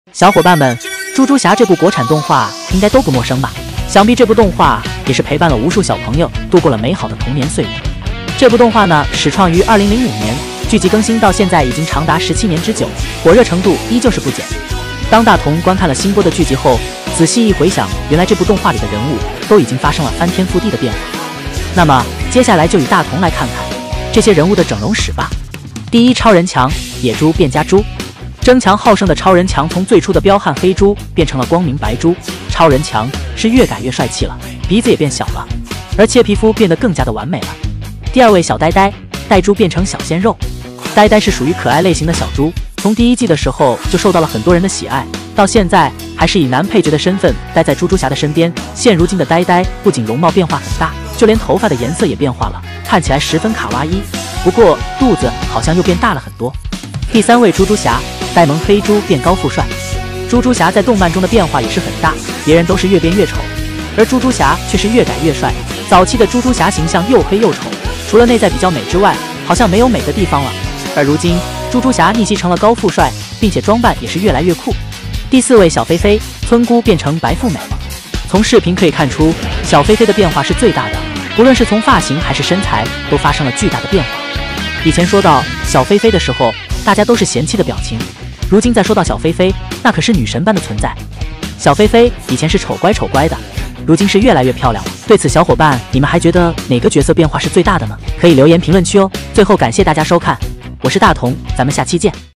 小伙伴们，猪猪侠这部国产动画应该都不陌生吧？想必这部动画也是陪伴了无数小朋友度过了美好的童年岁月。这部动画呢，始创于2005年，剧集更新到现在已经长达17年之久，火热程度依旧是不减。当大同观看了新播的剧集后，仔细一回想，原来这部动画里的人物都已经发生了翻天覆地的变化。那么接下来就与大同来看看这些人物的整容史吧。第一，超人强，野猪变家猪。争强好胜的超人强从最初的彪悍黑猪变成了光明白猪，超人强是越改越帅气了，鼻子也变小了，而且皮肤变得更加的完美了。第二位，小呆呆，呆猪变成小鲜肉。呆呆是属于可爱类型的小猪，从第1季的时候就受到了很多人的喜爱，到现在还是以男配角的身份待在猪猪侠的身边。现如今的呆呆不仅容貌变化很大，就连头发的颜色也变化了，看起来十分卡哇伊，不过肚子好像又变大了很多。第三位，猪猪侠，呆萌黑猪变高富帅。猪猪侠在动漫中的变化也是很大，别人都是越变越丑，而猪猪侠却是越改越帅。早期的猪猪侠形象又黑又丑，除了内在比较美之外，好像没有美的地方了。而如今猪猪侠逆袭成了高富帅，并且装扮也是越来越酷。第四位，小菲菲，村姑变成白富美了。从视频可以看出，小菲菲的变化是最大的，不论是从发型还是身材，都发生了巨大的变化。以前说到小菲菲的时候，大家都是嫌弃的表情，如今再说到小菲菲，那可是女神般的存在。小菲菲以前是丑乖丑乖的，如今是越来越漂亮了。对此，小伙伴你们还觉得哪个角色变化是最大的呢？可以留言评论区哦。最后感谢大家收看，我是大同，咱们下期见。